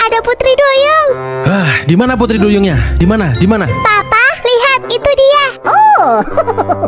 ada Putri Duyung. Di mana Putri Duyungnya? Di mana? Di mana? Papa, lihat itu dia. Oh.